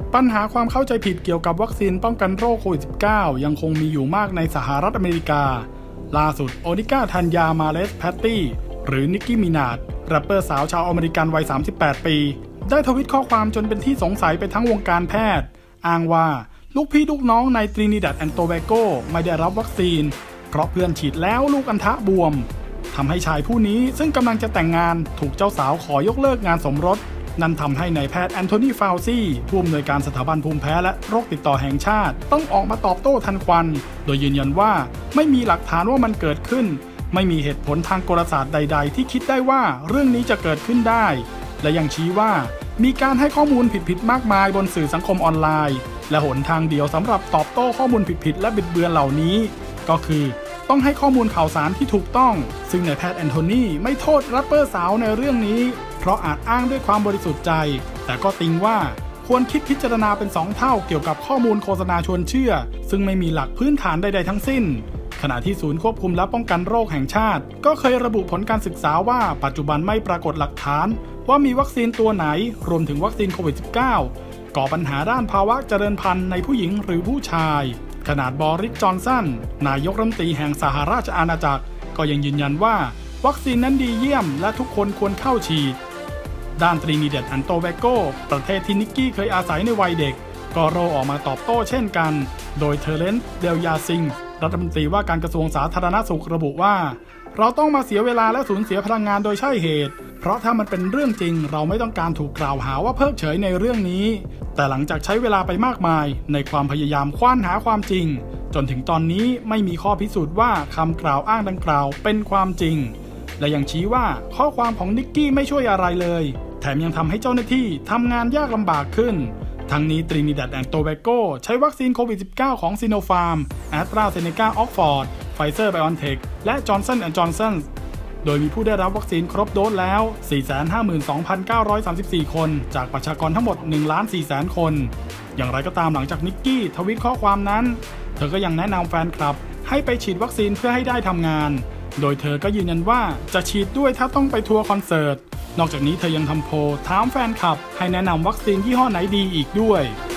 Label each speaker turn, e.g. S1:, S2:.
S1: ปัญหาความเข้าใจผิดเกี่ยวกับวัคซีนป้องกันโรคโควิด -19 ยังคงมีอยู่มากในสหรัฐอเมริกาล่าสุดโอนิก้าธัญญามาเลสแพตตี้หรือนิกกี้มินาดแรปเปอร์สาวชาวอเมริกันวัย38ปีได้ทวิตข้อความจนเป็นที่สงสัยไปทั้งวงการแพทย์อ้างว่าลูกพี่ลูกน้องในตรินิดัดแอนด์โตแบโกไม่ได้รับวัคซีนเพราะเพื่อนฉีดแล้วลูกอัณฑะบวมทำให้ชายผู้นี้ซึ่งกำลังจะแต่งงานถูกเจ้าสาวขอยกเลิกงานสมรสนั่นทำให้นายแพทย์แอนโทนีฟาวซี่ผู้อำนวยการสถาบันภูมิแพ้และโรคติดต่อแห่งชาติต้องออกมาตอบโต้ทันควันโดยยืนยันว่าไม่มีหลักฐานว่ามันเกิดขึ้นไม่มีเหตุผลทางกลศาสตร์ใดๆที่คิดได้ว่าเรื่องนี้จะเกิดขึ้นได้และยังชี้ว่ามีการให้ข้อมูลผิดๆมากมายบนสื่อสังคมออนไลน์และหนทางเดียวสำหรับตอบโต้ข้อมูลผิดๆและบิดเบือนเหล่านี้ก็คือต้องให้ข้อมูลข่าวสารที่ถูกต้องซึ่งนายแพทย์แอนโทนีไม่โทษแรปเปอร์สาวในเรื่องนี้เพราะอาจอ้างด้วยความบริสุทธิ์ใจแต่ก็ติงว่าควรคิดพิจารณาเป็น2เท่าเกี่ยวกับข้อมูลโฆษณาชวนเชื่อซึ่งไม่มีหลักพื้นฐานใดๆทั้งสิ้นขณะที่ศูนย์ควบคุมและป้องกันโรคแห่งชาติก็เคยระบุผลการศึกษาว่าปัจจุบันไม่ปรากฏหลักฐานว่ามีวัคซีนตัวไหนรวมถึงวัคซีนโควิด -19 ก่อปัญหาด้านภาวะเจริญพันธุ์ในผู้หญิงหรือผู้ชายขนาดบอริส จอนสันนายกรัฐมนตรีแห่งสหราชอาณาจักรก็ยังยืนยันว่าวัคซีนนั้นดีเยี่ยมและทุกคนควรเข้าฉีดด้านตรินิดัดแอนด์โตแบโกประเทศที่นิกกี้เคยอาศัยในวัยเด็กก็โรออกมาตอบโต้เช่นกันโดยเทเรนซ์ เดลยาซิงรัฐมนตรีว่าการกระทรวงสาธารณสุขระบุว่าเราต้องมาเสียเวลาและสูญเสียพลังงานโดยใช่เหตุเพราะถ้ามันเป็นเรื่องจริงเราไม่ต้องการถูกกล่าวหาว่าเพิกเฉยในเรื่องนี้แต่หลังจากใช้เวลาไปมากมายในความพยายามคว้านหาความจริงจนถึงตอนนี้ไม่มีข้อพิสูจน์ว่าคำกล่าวอ้างดังกล่าวเป็นความจริงและยังชี้ว่าข้อความของนิกกี้ไม่ช่วยอะไรเลยแถมยังทำให้เจ้าหน้าที่ทำงานยากลำบากขึ้นทั้งนี้ตรินิดัดแอนด์โตแบโกใช้วัคซีนโควิด -19 ของซิโนฟาร์มแอสตราเซเนกาออกฟอร์ดไฟเซอร์ไบออนเทคและจอห์นสันแอนด์จอห์นสันโดยมีผู้ได้รับวัคซีนครบโดสแล้ว 452,934 คนจากประชากรทั้งหมด 1,400,000 คนอย่างไรก็ตามหลังจากนิกกี้ทวีตข้อความนั้นเธอก็ยังแนะนำแฟนคลับให้ไปฉีดวัคซีนเพื่อให้ได้ทำงานโดยเธอก็ยืนยันว่าจะฉีดด้วยถ้าต้องไปทัวร์คอนเสิร์ตนอกจากนี้เธอยังทำโพลถามแฟนคลับให้แนะนำวัคซีนยี่ห้อไหนดีอีกด้วย